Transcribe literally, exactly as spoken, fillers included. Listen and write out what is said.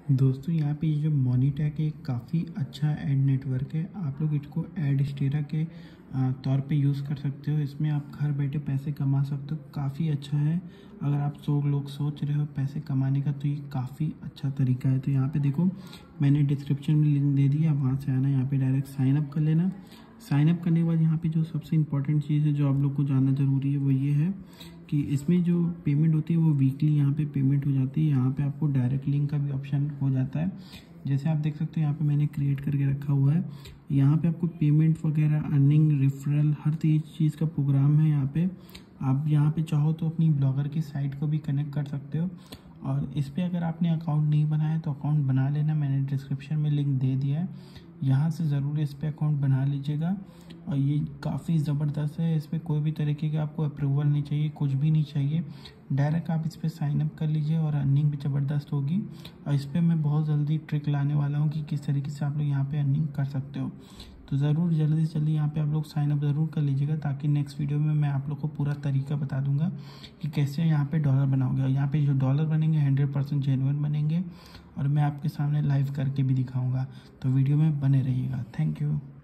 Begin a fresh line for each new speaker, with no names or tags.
दोस्तों यहाँ पे ये जो मोनीटैक है काफ़ी अच्छा एड नेटवर्क है। आप लोग इसको एडस्टेरा के तौर पे यूज़ कर सकते हो। इसमें आप घर बैठे पैसे कमा सकते हो। काफ़ी अच्छा है। अगर आप सौ लोग सोच रहे हो पैसे कमाने का तो ये काफ़ी अच्छा तरीका है। तो यहाँ पे देखो मैंने डिस्क्रिप्शन में लिंक दे दिया, वहाँ से आना, यहाँ पे डायरेक्ट साइन अप कर लेना। साइन अप करने के बाद यहाँ पे जो सबसे इम्पोर्टेंट चीज़ है जो आप लोग को जानना ज़रूरी है वो ये है कि इसमें जो पेमेंट होती है वो वीकली यहाँ पे पेमेंट हो जाती है। यहाँ पे आपको डायरेक्ट लिंक का भी ऑप्शन हो जाता है। जैसे आप देख सकते हो यहाँ पे मैंने क्रिएट करके रखा हुआ है। यहाँ पे आपको पेमेंट वगैरह, अर्निंग, रेफरल, हर चीज़ का प्रोग्राम है। यहाँ पे आप यहाँ पे चाहो तो अपनी ब्लॉगर की साइट को भी कनेक्ट कर सकते हो। और इस पर अगर आपने अकाउंट नहीं बनाया तो अकाउंट बना लेना, मैंने डिस्क्रिप्शन में लिंक दे दिया है। यहाँ से ज़रूर इस पर अकाउंट बना लीजिएगा। और ये काफ़ी ज़बरदस्त है। इस पर कोई भी तरीके का आपको अप्रूवल नहीं चाहिए, कुछ भी नहीं चाहिए। डायरेक्ट आप इस पर साइन अप कर लीजिए और अर्निंग भी ज़बरदस्त होगी। और इस पर मैं बहुत जल्दी ट्रिक लाने वाला हूँ कि किस तरीके से आप लोग यहाँ पे अर्निंग कर सकते हो। तो ज़रूर जल्दी से जल्दी यहाँ पे आप लोग साइन अप ज़रूर कर लीजिएगा, ताकि नेक्स्ट वीडियो में मैं आप लोग को पूरा तरीका बता दूंगा कि कैसे यहाँ पे डॉलर बनाओगे। और यहाँ पे जो डॉलर बनेंगे हंड्रेड परसेंट जेन्युइन बनेंगे और मैं आपके सामने लाइव करके भी दिखाऊंगा। तो वीडियो में बने रहिएगा। Thank you.